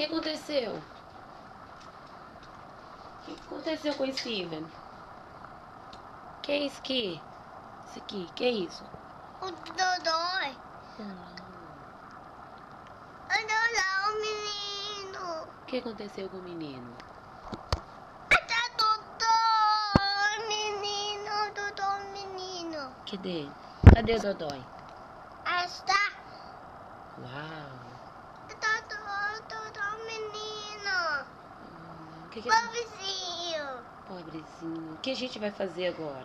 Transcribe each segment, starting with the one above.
que aconteceu? O que aconteceu com o Steven? Que é isso aqui? Isso aqui, que é isso? O Dodói. O Dodói, o menino. O que aconteceu com o menino? Tá Dodói, menino, Dodói, menino. Cadê? Cadê o Dodói? Está. Uau! Dodói, Dodói, menino. Que Pobrezinho. Pobrezinho. O que a gente vai fazer agora?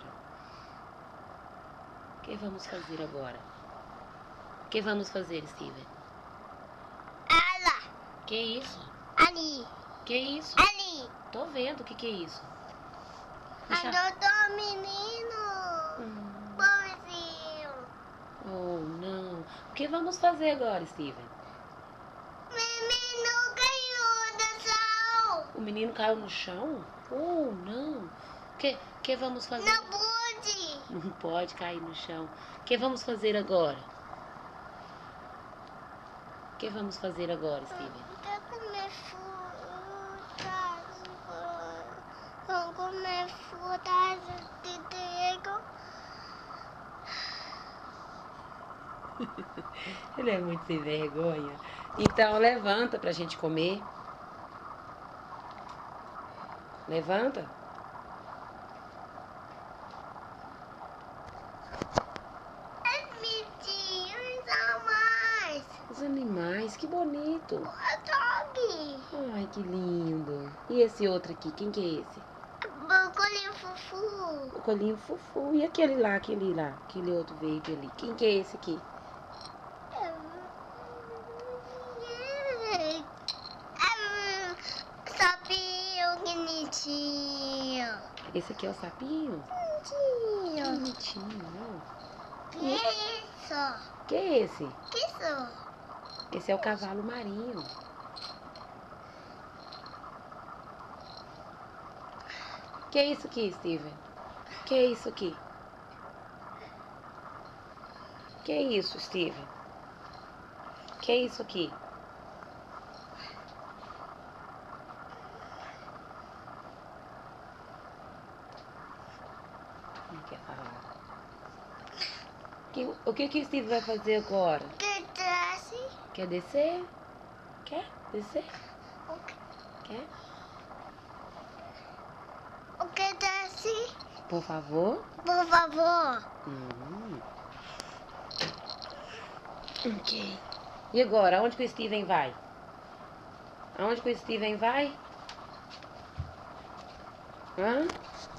O que vamos fazer agora? O que vamos fazer, Steven? Ela. Que isso? Ali. Que isso? Ali. Tô vendo o que é isso. A Dodói, menino. Pobrezinho. Oh, não. O que vamos fazer agora, Steven? Menino caiu do chão. O menino caiu no chão? Oh, não. O que vamos fazer? Não pode. Não pode cair no chão. O que vamos fazer agora? O que vamos fazer agora, Steven? Quer comer frutas? Vamos comer frutas de trigo. Ele é muito sem vergonha. Então, levanta pra gente comer. Levanta. É bichinhos a mais. Os animais, que bonito. O dog. Ai, que lindo. E esse outro aqui, quem que é esse? O colinho fufu. O colinho fufu. E aquele lá, aquele outro verde ali. Quem que é esse aqui? Sapinho bonitinho. Esse aqui é o sapinho? Que Bonitinho. bonitinho. Que isso? Que é esse? Que isso? Esse é o cavalo marinho. Que é isso aqui, Steven? Que é isso aqui? Que é isso, Steven? Que é isso aqui? Não quer falar. O que o Steven vai fazer agora? Que desce? Quer descer? Quer descer? Quer? O que desce? Por favor? Por favor. Ok. E agora, aonde que o Steven vai? Aonde que o Steven vai? Hã?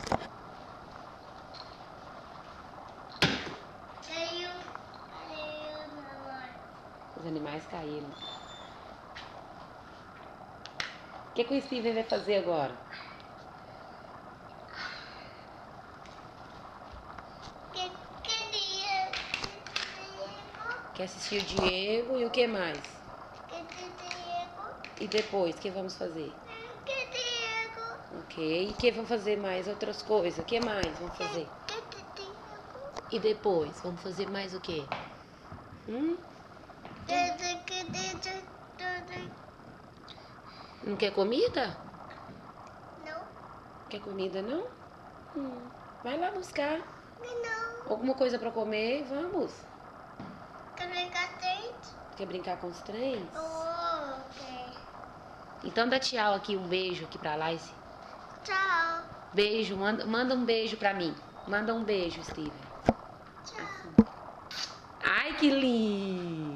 Caiu. Caiu, mamãe. Os animais caíram. O que o Steven vai fazer agora? Que dia? Quer assistir o Diego e o que mais? Que Diego? E depois, o que vamos fazer? Que Diego? Ok. E que vamos fazer mais? Outras coisas? O que mais vamos fazer? Que Diego? E depois, vamos fazer mais o quê? Não quer comida? Não. Quer comida, não? Vai lá buscar. Não. Alguma coisa pra comer, vamos. Quer brincar dentro? Quer brincar com os trens? Oh, ok. Então dá tchau aqui, um beijo aqui pra Laís. Tchau. Beijo, manda um beijo pra mim. Manda um beijo, Steven. Tchau. Ai, que lindo!